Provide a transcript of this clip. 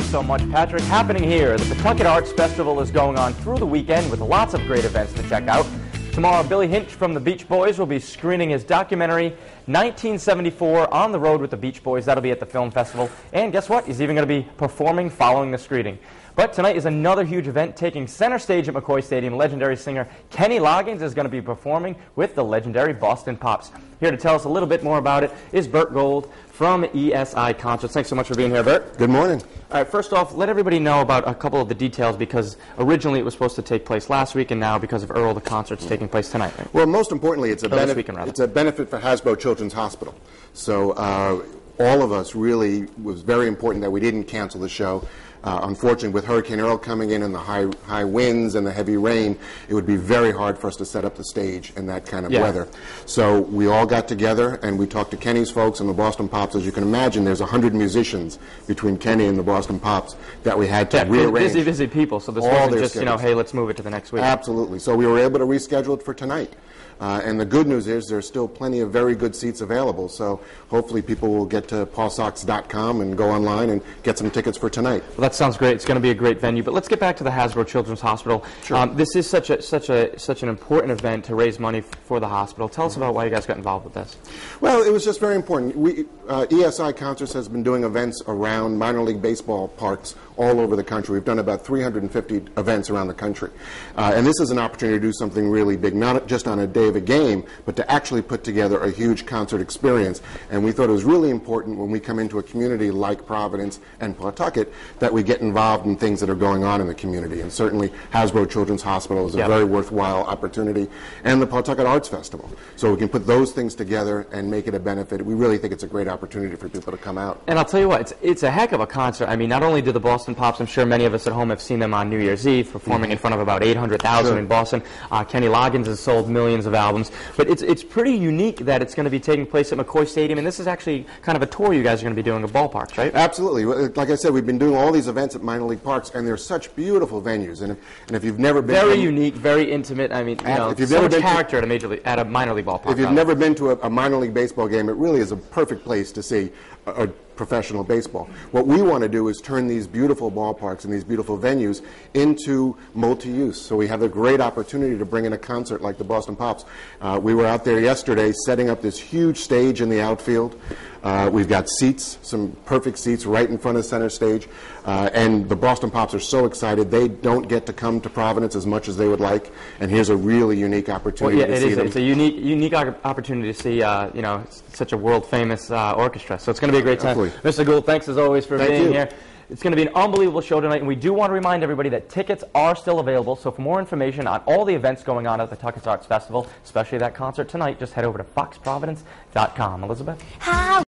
so much, Patrick. Happening here, the Pawtucket Arts Festival is going on through the weekend with lots of great events to check out. Tomorrow, Billy Hinch from the Beach Boys will be screening his documentary, 1974, On the Road with the Beach Boys. That'll be at the film festival. And guess what? He's even going to be performing following the screening. But tonight is another huge event taking center stage at McCoy Stadium. Legendary singer Kenny Loggins is going to be performing with the legendary Boston Pops. Here to tell us a little bit more about it is Bert Gold from ESI Concerts. Thanks so much for being here, Bert. Good morning. All right, first off, let everybody know about a couple of the details, because originally it was supposed to take place last week, and now because of Earl, the concert's taking place tonight. Right? Well, most importantly, it's a benefit for Hasbro Children's Hospital. So all of us really was very important that we didn't cancel the show. Unfortunately, with Hurricane Earl coming in and the high winds and the heavy rain, it would be very hard for us to set up the stage in that kind of weather. So we all got together and we talked to Kenny's folks and the Boston Pops. As you can imagine, there's 100 musicians between Kenny and the Boston Pops that we had to rearrange. Busy people, so this wasn't just, hey, let's move it to the next week. Absolutely. So we were able to reschedule it for tonight. And the good news is there's still plenty of very good seats available, so hopefully people will get to paulsox.com and go online and get some tickets for tonight. Well, that sounds great. It's going to be a great venue. But let's get back to the Hasbro Children's Hospital. Sure. This is such an important event to raise money for the hospital. Tell us about why you guys got involved with this. Well, it was just very important. ESI Concerts has been doing events around minor league baseball parks all over the country. We've done about 350 events around the country. And this is an opportunity to do something really big, not just on a day of a game, but to actually put together a huge concert experience. And we thought it was really important when we come into a community like Providence and Pawtucket that we get involved in things that are going on in the community. And certainly Hasbro Children's Hospital is a very worthwhile opportunity, and the Pawtucket Arts Festival. So we can put those things together and make it a benefit. We really think it's a great opportunity for people to come out. And I'll tell you what, it's a heck of a concert. I mean, not only do the Boston Pops, I'm sure many of us at home have seen them on New Year's Eve performing in front of about 800,000 in Boston. Kenny Loggins has sold millions of albums. But it's pretty unique that it's going to be taking place at McCoy Stadium, and this is actually kind of a tour you guys are going to be doing of ballparks, right? Absolutely. Like I said, we've been doing all these events at minor league parks, and they're such beautiful venues. And if you've never been very unique, very intimate. I mean, if you've so much character at a minor league ballpark. If you've never been to a minor league baseball game, it really is a perfect place to see a professional baseball. What we want to do is turn these beautiful ballparks and these beautiful venues into multi-use. So we have a great opportunity to bring in a concert like the Boston Pops. We were out there yesterday setting up this huge stage in the outfield. We've got seats, some perfect seats right in front of center stage. And the Boston Pops are so excited. They don't get to come to Providence as much as they would like. And here's a really unique opportunity to see them. It's a unique opportunity to see such a world-famous orchestra. So it's going to be a great time. Absolutely. Mr. Gould, thanks as always for being here. It's going to be an unbelievable show tonight, and we do want to remind everybody that tickets are still available. So for more information on all the events going on at the Pawtucket Arts Festival, especially that concert tonight, just head over to foxprovidence.com. Elizabeth?